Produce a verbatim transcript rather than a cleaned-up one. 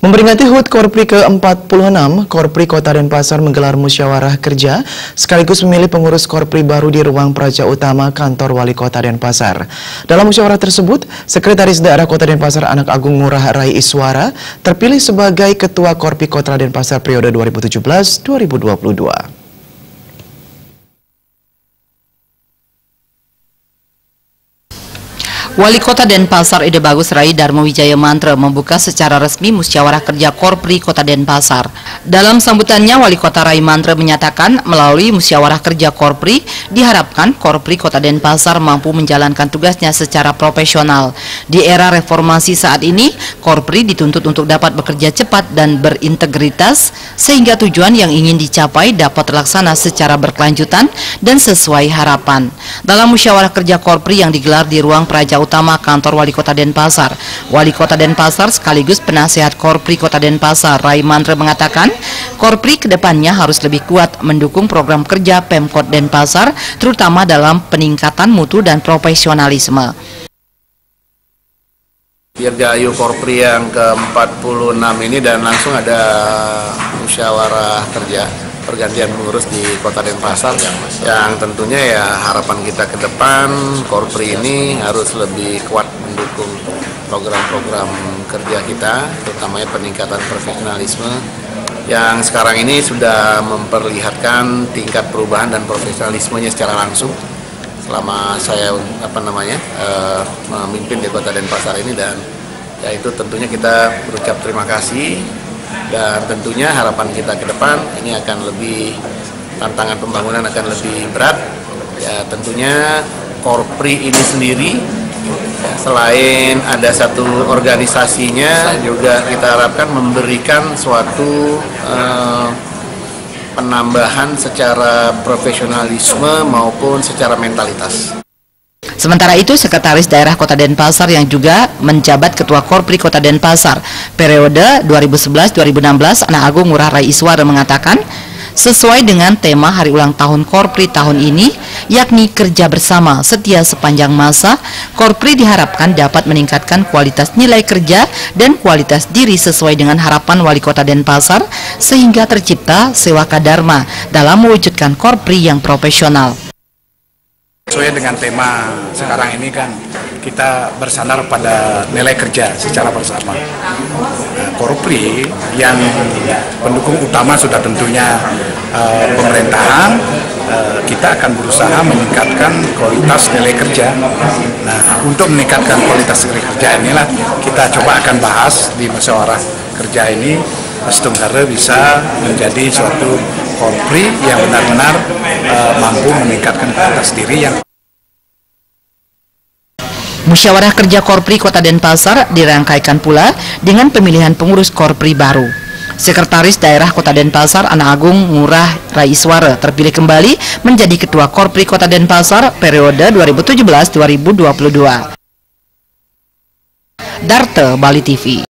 Memperingati H U T Korpri ke empat puluh enam, Korpri Kota Denpasar menggelar musyawarah kerja sekaligus memilih pengurus Korpri baru di ruang praja utama kantor Wali Kota Denpasar. Dalam musyawarah tersebut, Sekretaris Daerah Kota Denpasar Anak Agung Ngurah Rai Iswara terpilih sebagai Ketua Korpri Kota Denpasar periode dua ribu tujuh belas sampai dua ribu dua puluh dua. Wali Kota Denpasar Ide Bagus Rai Darmo Wijaya Mantra membuka secara resmi musyawarah kerja Korpri Kota Denpasar. Dalam sambutannya, Wali Kota Rai Mantra menyatakan melalui musyawarah kerja Korpri diharapkan Korpri Kota Denpasar mampu menjalankan tugasnya secara profesional. Di era reformasi saat ini, Korpri dituntut untuk dapat bekerja cepat dan berintegritas sehingga tujuan yang ingin dicapai dapat terlaksana secara berkelanjutan dan sesuai harapan. Dalam musyawarah kerja Korpri yang digelar di ruang praja utama kantor Wali Kota Denpasar, Wali Kota Denpasar sekaligus penasehat Korpri Kota Denpasar Rai Mantra mengatakan Korpri kedepannya harus lebih kuat mendukung program kerja Pemkot Denpasar terutama dalam peningkatan mutu dan profesionalisme. Dirgahayu Korpri yang ke empat puluh enam ini dan langsung ada musyawarah kerja pergantian pengurus di Kota Denpasar yang tentunya ya harapan kita ke depan Korpri ini harus lebih kuat mendukung program-program kerja kita, terutamanya peningkatan profesionalisme yang sekarang ini sudah memperlihatkan tingkat perubahan dan profesionalismenya secara langsung selama saya apa namanya uh, memimpin di Kota Denpasar ini, dan ya itu tentunya kita berucap terima kasih. Dan tentunya harapan kita ke depan ini akan lebih, tantangan pembangunan akan lebih berat. Ya tentunya Korpri ini sendiri ya, selain ada satu organisasinya juga kita harapkan memberikan suatu eh, penambahan secara profesionalisme maupun secara mentalitas. Sementara itu, Sekretaris Daerah Kota Denpasar yang juga menjabat Ketua Korpri Kota Denpasar periode dua ribu sebelas sampai dua ribu enam belas, Anak Agung Ngurah Rai Iswara mengatakan, sesuai dengan tema hari ulang tahun Korpri tahun ini, yakni kerja bersama setia sepanjang masa, Korpri diharapkan dapat meningkatkan kualitas nilai kerja dan kualitas diri sesuai dengan harapan Wali Kota Denpasar sehingga tercipta Sewaka Dharma dalam mewujudkan Korpri yang profesional. Sesuai dengan tema sekarang ini kan kita bersandar pada nilai kerja secara bersama. Nah, Korpri yang pendukung utama sudah tentunya uh, pemerintahan, uh, kita akan berusaha meningkatkan kualitas nilai kerja. Nah, untuk meningkatkan kualitas nilai kerja inilah kita coba akan bahas di musyawarah kerja ini semoga bisa menjadi suatu Korpri yang benar-benar uh, mampu meningkatkan kualitas diri yang. Musyawarah kerja Korpri Kota Denpasar dirangkaikan pula dengan pemilihan pengurus Korpri baru. Sekretaris Daerah Kota Denpasar Anak Agung Ngurah Rai Iswara terpilih kembali menjadi Ketua Korpri Kota Denpasar periode dua ribu tujuh belas sampai dua ribu dua puluh dua. Darte, Bali T V.